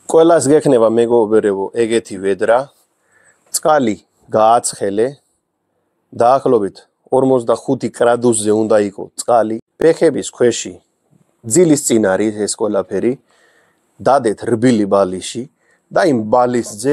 Quellas gechneva megobrevo egeti vedra, წყალი გააცხელე, დაახლოებით 45 გრადუსზე უნდა იყო წყალი. ფეხების ქვეში ძილის წინ არის ეს ყველაფერი, დადეთ რბილი ბალიში და იმ ბალისზე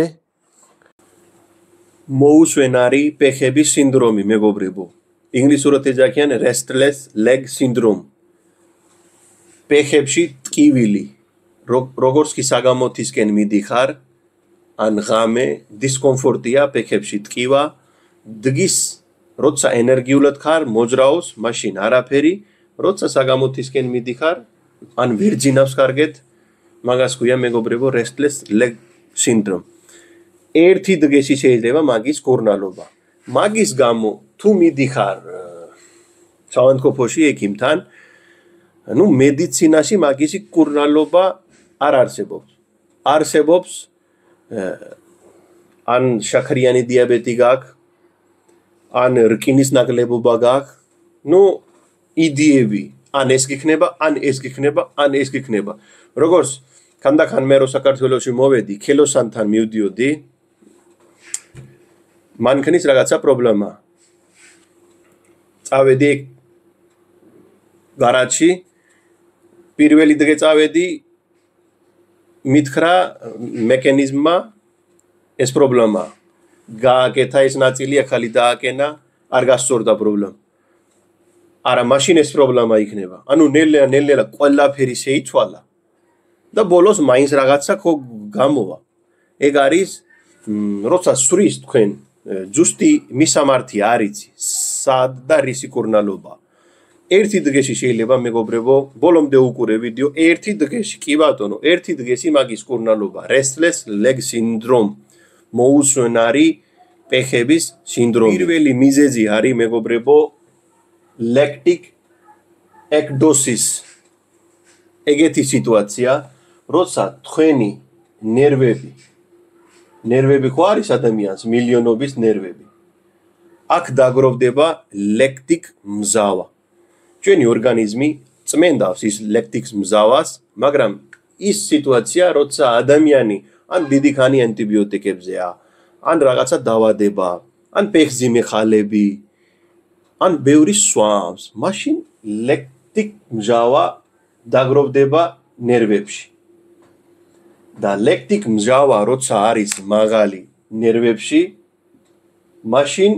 მოუსვენ არის ფეხების სინდრომი, მეგობრებო. ინგლისურად ეძახიან restless leg syndrome. ფეხებში ტკივილი, როგორც კი საგამოთისკენ მიდიხარ, ან ღამე დისკომფორტია ფეხებში ტკივა, დღის როცა ენერგიულად ხარ, მოძრაობს, მაშინ არაფერი, როცა საგამოთისკენ მიდიხარ, ან ვერძინავს კარგეთ, მაგას ქვია მეგობრებო restless leg syndrome. ერთი დღეში შეიძლება მაგის კურნალობა. მაგის გამო თუ მიდიხარ საავადმყოფოში ექიმთან, მედიცინაში მაგისი კურნალობა არ არსებობს. არსებობს ან შაქრიანი დიაბეტი გაქვს, ან რკინის ნაკლებობა გაქვს, იდეები, ან ეს გიქნება, ან ეს გიქნება, ან ეს გიქნება. როგორც ხანდახან მე რო საქართველოში მოვედი, ქელოსანთან მივდიოდი, მანქანის რაღაცა პრობლემა. წავედი გარაჟში, პირველი დღე წავედი, მითხრა მექანიზმმა ეს პრობლემა. გააკეთა ეს ნაწილი, ახალი დააკენა, არ გასწორდა პრობლემა. არა, მაშინ ეს პრობლემა იქნება. ანუ ნელ-ნელა ყველაფერი შეიცვალა და ბოლოს მაინც რაღაცა გამოვა. ეგ არის, როცა სვრის თქვენ ზუსტი მისამართი არ იცი, სად და რისი კურნალობა. ერთი დღეში შეიძლება მეგობრებო, ბოლომდე უყურე ვიდეო, ერთი დღეში, კი ბატონო, ერთი დღეში მაგის კურნალობა, restless leg syndrome, მოუსვენ არის ფეხების სინდრომი. პირველი მიზეზი არის მეგობრებო, lactic acidosis. ეგეთი სიტუაცია, როცა თქვენი ნერვები ხო არის ადამიანს, მილიონობის ნერვები. აქ დაგროვდება lactic მზავა. ჩვენი ორგანიზმი წმენდავს ის lactic მზავას, მაგრამ ის სიტუაცია, როცა ადამიანი ან დიდი ხანი ანტიბიოტიკებზეა, ან რაღაცა დაავადება, ან ფეხზე მეხალები, ან ბევრი სვამს, მაშინ lactic მზავა დაგროვდება ნერვებში. და lactic მზავა როცა არის მაღალი ნერვებში, მაშინ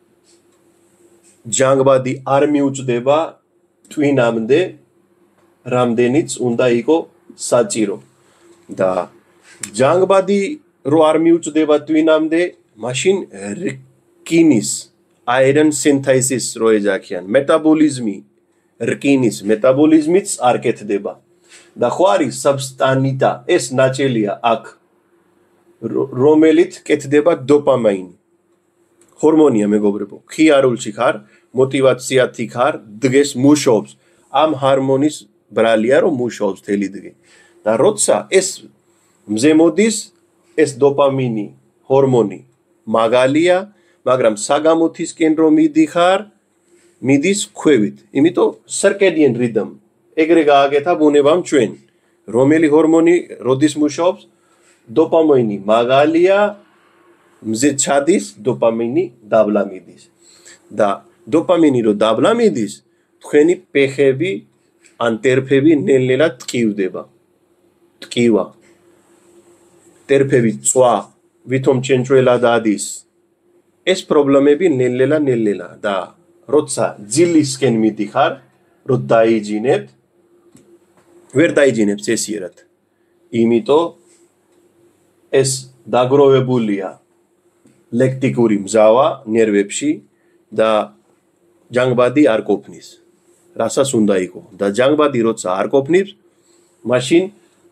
ჯანგბადი არ მიუწვდება twinamde რამდენიც უნდა იყო საჭირო. და ჯანგბადი რო არ მიუწვდება twinamde, მაშინ რკინის iron synthesis რო ეძახიან, მეტაბოლიზმი, რკინის მეტაბოლიზმიც არ კეთდება. და ხო არის substantia, ეს ნაწილია აქ, რომელით კეთდება დოპამინი. ჰორმონია მეგობრებო, ხიარულში ხარ, მოტივაციათი ხარ, დღეს მუშაობს. ამ ჰორმონის ბრალია რომ მუშაობს თელი დღე. და როცა ეს მზე მოდის, ეს დოპამინი ჰორმონი მაგალია, მაგრამ საგამოთისკენ რომ მიდიხარ, მიდის ქვევით. იმიტომ circadian rhythm ეგრე გააკეთა ბუნებამ ჩვენ. რომელი ჰორმონი როდის მუშაობს? დოპამინი მაგალია, მზე ჩადის, დოპამინი დაბლა მიდის. და დოპამინი რო დაბლა მიდის, თქვენი ფეხები ან ტერფები ნელ-ნელა ტკივდება. ტკივა. ტერფები წვა, ვითომ ჭენჭველად ადის. ეს პრობლემები ნელ-ნელა და როცა ძილისკენ მიდიხარ, რო დაიჯინებთ, ვერ დაიჯინებთ წესიერად. იმიტომ ეს დაგროვებულია ლექტიკური მზავა ნერვებში და ჯანგბადი არ ყოფნის. რასაც უნდა იყო. და ჯანგბადი როცა არ ყოფნის, მაშინ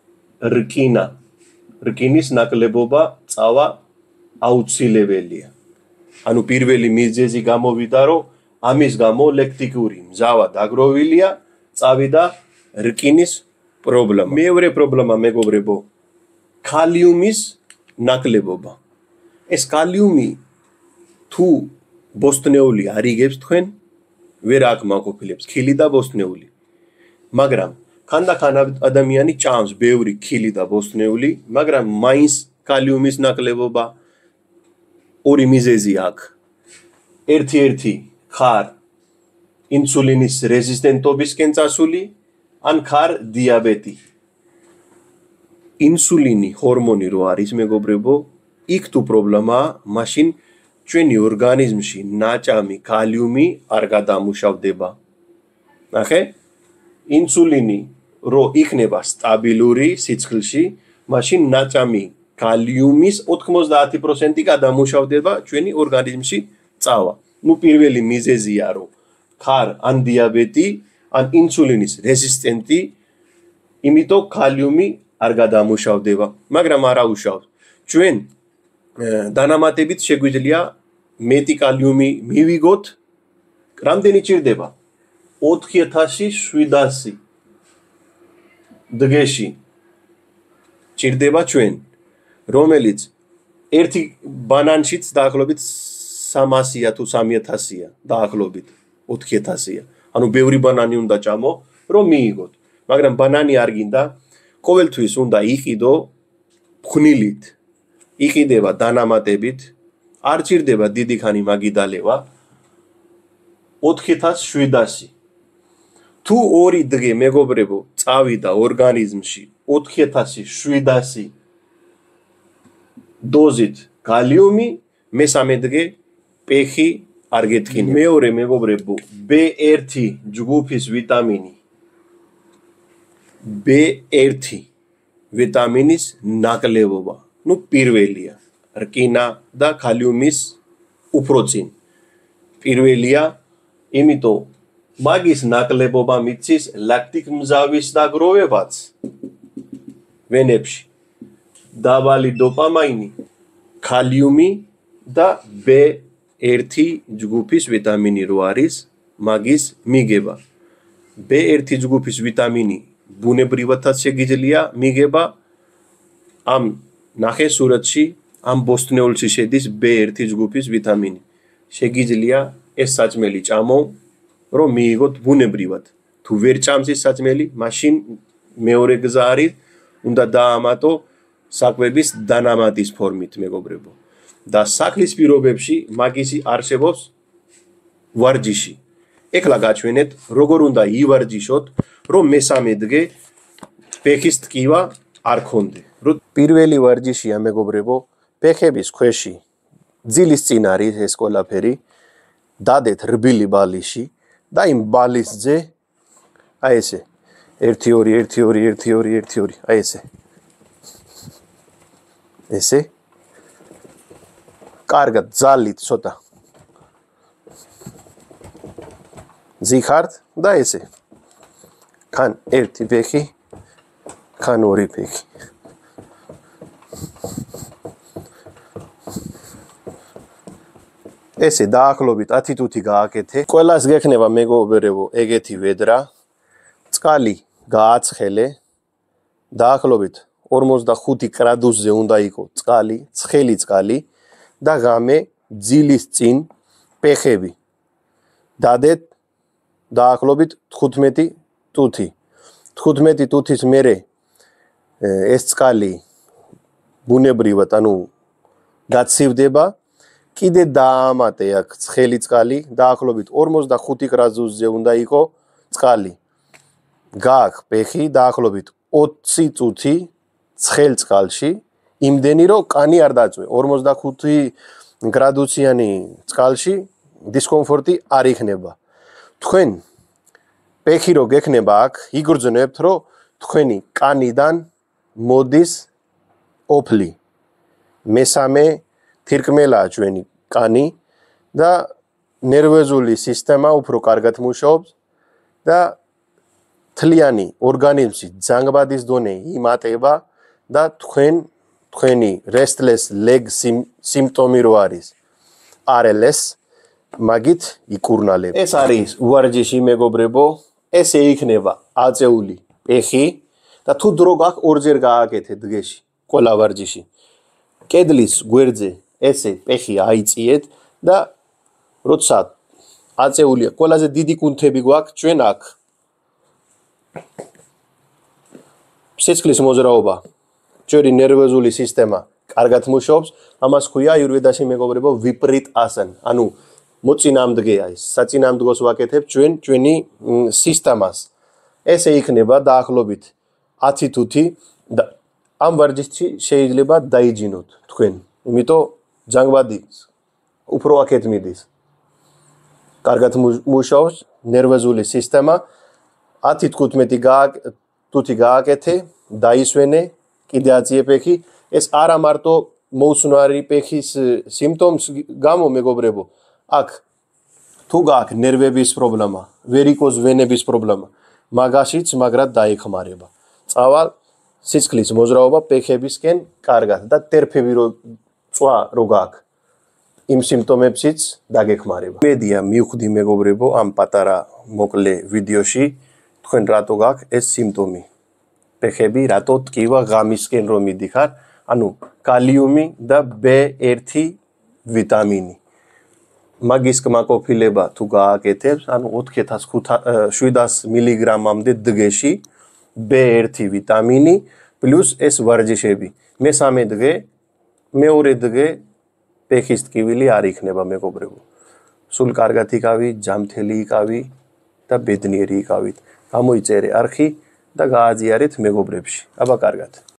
რკინის ნაკლებობა წავა აუცილებელია. ანუ პირველი მიზეზი გამოვიდა, რომ ამის გამო ლექტიკური მზავა დაგროვილია, წავიდა რკინის პრობლემა. მეორე პრობლემა მეგობრებო, კალიუმის ნაკლებობა. ეს კალიუმი თუ ბოსტნეული არ იგებს თქვენ, ვერ აკმაყოფილებს ხილი და ბოსტნეული. მაგრამ ხანდახან ადამიანი ჭამს ბევრი ქილი და ბოსტნეული, მაგრამ მაინც კალიუმის ნაკლებობა ორი მიზეზი აქვს. ერთი ხარ ინსულინის რეზისტენტობისკენ წასული, ან ხარ დიაბეტი. ინსულინი ჰორმონი რო არის მეგობრებო, იქ თუ პრობლემაა, მაშინ ჩვენი ორგანიზმში ნაჭამი კალიუმი არ გადამუშავდება. ნახე? ინსულინი რო იქნება სტაბილური სიცხლში, მაშინ ნაჭამი კალიუმის 90% გადამუშავდება ჩვენი ორგანიზმში წავა. ნუ პირველი მიზეზია რომ ხარ ან დიაბეტი, ან ინსულინის რეზისტენტი, იმიტომ კალიუმი არ გადამუშავდება, მაგრამ არა უშავს. ჩვენ დანამატებით შეგვიძლია მეტი კალიუმი მივიგოთ, რამდენი ჭირდება? 4700 დღეში ჭირდება ჩვენ, რომელიც ერთი ბანანშიც დაახლოებით 300-ია თუ 3000-ია, დაახლოებით 4000-ია. ანუ ბევრი ბანანი უნდა ჭამო, რომ მიიღოთ. მაგრამ ბანანი არ გინდა, ყოველთვის უნდა იყიდო ფხვნილით. იყიდება დანამატებით, არ ჭირდება დიდი ხანი მაგიდალევა. 4700. თუ ორი დღე მეგობრებო წავიდა ორგანიზმში 4700 დოზით კალიუმი, მესამე დღე ფეხი არ გეტკინება. მეორე მეგობრებო, B1 ჯგუფის ვიტამინი. B1 ვიტამინის ნაკლებობა. ნუ პირველია, რკინა და კალიუმის უფრო წინ. პირველია, იმიტომ მაგის ნაკლებობა მიცის ლაქტიკ მჟავის დაგროვებაც ვენებში. დაბალი დოპამინი, კალიუმი და B1 ჯგუფის ვიტამინი რო არის, მაგის მიგება. B1 ჯგუფის ვიტამინი ბუნებრივადაც შეგიძლია მიგება, ამ ნახე სურათში, ამ ბოსტნეულში შედის B1 ჯგუფის ვიტამინი. შეგიძლია ეს საჭმელი ჭამო, რომ მიიღოთ ბუნებრივად. თუ ვერ ჭამს ეს საჭმელი, მაშინ მეორე გზა არის, უნდა დაამატო საკვების დანამატის ფორმით, მეგობრებო. და სახლის პირობებში მაგისი არსებობს ვარჯიში. ეხლა გაჩვენეთ, როგორ უნდა ივარჯიშოთ, რომ მესამე დღე ფეხის ტკივა არ ქონდე. პირველი ვარჯიშია, მეგობრებო, ფეხების ქვეში ძილის წინ არის ეს ყველაფერი, დადეთ რბილი ბალიში და იმ ბალისზე აი ესე 1-2-1-2-1-2, აი ესე. ესე კარგად ძალით ცოტა ზიხართ და ესე. ხან ერთი ფეხი, ხან ორი ფეხი. ესე დაახლოებით 10 თუთი გააკეთე. ყველას გექნება მეგობრებო ეგეთი ვედრა. წყალი გააცხელე. დაახლოებით 45 გრადუსზე უნდა იყოს წყალი, ცხელი წყალი და ღამე ძილის წინ ფეხები. დადეთ დაახლოებით 15 თუთი. 15 თუთის მერე ეს წყალი ბუნებრივად, ანუ გაცივდება. კიდე დაამატე აქ ცხელი წყალი, დაახლოებით 45 გრადუსზე უნდა იყოს წყალი. გააქვს ფეხი დაახლოებით 20 წუთი ცხელ წყალში, იმდენი რომ კანი არ დაწვე. 45 გრადუსიანი წყალში დისკომფორტი არ იქნება. თქვენ ფეხი რო გექნება აქ, იგრძნობთ, რომ თქვენი კანიდან მოდის ოფლი. მესამე თირკმელაა ჩვენი კანი და ნერვოზული სისტემა უფრო კარგად მუშაობს და თლიანი ორგანიზმში ძანგბადის დონე იმატება და თქვენი restless leg სიმპტომი რო არის RLS მაგით იკურნალება. ეს არის ვარჯიში, მეგობრებო, ესე იქნება აწეული ფეხი და თუ დრო გაქვს ორჯერ გააკეთე დღეში ყველა ვარჯიში. კედლის გვერდზე ესე ფეხი აიწიეთ და როცა აწეულია, ყველაზე დიდი კუნთები გვაქვს ჩვენ აქ. სისხლის მოძრაობა, ჩვენი ნერვოზული სისტემა კარგად მუშაობს, ამას ქვია აიურვედაში მეგობრებო ვიპრიტ ასან. ანუ მოწინააღმდეგეა ის. საწინააღმდეგოს ვაკეთებ ჩვენი სისტემას. ესე იქნება დაახლოებით 10 თუთი და ამ ვარჯიშში შეიძლება დაიჯინოთ თქვენ. იმიტომ ჯანგბადი უფრო აქეთ მიდის. კარგად მუშაობს ნერვოზული სისტემა. 10-15 თუთი გააკეთე, დაისვენე, კიდე აწიე ფეხი. ეს არა მარტო მოუცნარი ფეხის სიმპტომს გამო მეგობრებო. აქ თუ გააქვს ნერვების პრობლემა, ვერიკოზ ვენების პრობლემა, მაგაშიც მაგრად დაიხმარება. წავალ სისხლის მოძრაობა ფეხებისკენ კარგად და ტერფები წვა რო გააქვს. იმ სიმპტომებშიც დაგეხმარება. მედია მივხვდი მეგობრებო ამ პატარა მოკლე ვიდეოში თქვენ რატო გააქვს ეს სიმპტომი. ფეხები რატო ტკივა ღამისკენ რომ მიდიხარ, ანუ კალიუმი და B1 ვიტამინი. მაგის კმაყოფილება თუ გააკეთებს, ანუ 4700 მილიგრამამდე დღეში B1 ვიტამინი პლუს ეს ვარჯიშები. მესამე დღე, მეორე დღე ფეხის ტკივილი არ იქნება მეგობრებო. სულ კარგად იკავი, ჯამთელი იკავი და ბედნიერი იკავით. გამოიწერე არხი და გააზიარეთ მეგობრებში. აბა კარგად.